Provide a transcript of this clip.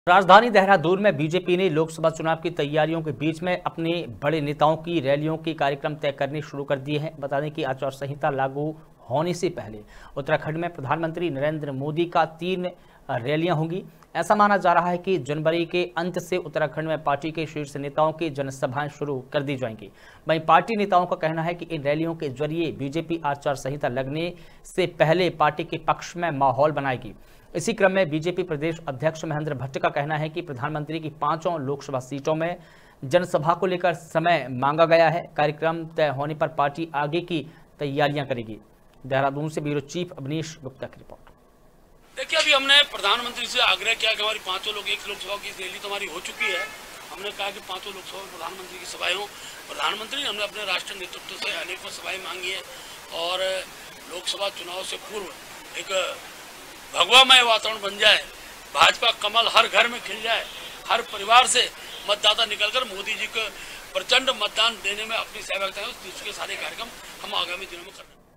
राजधानी देहरादून में बीजेपी ने लोकसभा चुनाव की तैयारियों के बीच में अपने बड़े नेताओं की रैलियों के कार्यक्रम तय करने शुरू कर दिए हैं। बता दें कि आचार संहिता लागू होने से पहले उत्तराखंड में प्रधानमंत्री नरेंद्र मोदी का 3 रैलियां होंगी। ऐसा माना जा रहा है कि जनवरी के अंत से उत्तराखंड में पार्टी के शीर्ष नेताओं की जनसभाएं शुरू कर दी जाएंगी। वहीं पार्टी नेताओं का कहना है कि इन रैलियों के जरिए बीजेपी आचार संहिता लगने से पहले पार्टी के पक्ष में माहौल बनाएगी। इसी क्रम में बीजेपी प्रदेश अध्यक्ष महेंद्र भट्ट का कहना है कि प्रधानमंत्री की 5 लोकसभा सीटों में जनसभा को लेकर समय मांगा गया है। कार्यक्रम तय होने पर पार्टी आगे की तैयारियां करेगी। देहरादून से ब्यूरो चीफ अवनीश गुप्ता की रिपोर्ट। देखिए, अभी हमने प्रधानमंत्री से आग्रह किया कि हमारी 5 लोकसभा की रैली तो हमारी हो चुकी है। हमने कहा कि 5 लोकसभा में प्रधानमंत्री की सभाएं हो। प्रधानमंत्री हमने अपने राष्ट्रीय नेतृत्व से अनेकों सभाएं मांगी है और लोकसभा चुनाव से पूर्व एक भगवामय वातावरण बन जाए, भाजपा कमल हर घर में खिल जाए, हर परिवार से मतदाता निकलकर मोदी जी को प्रचंड मतदान देने में अपनी सहभागिता है। उसके सारे कार्यक्रम हम आगामी दिनों में कर रहे हैं।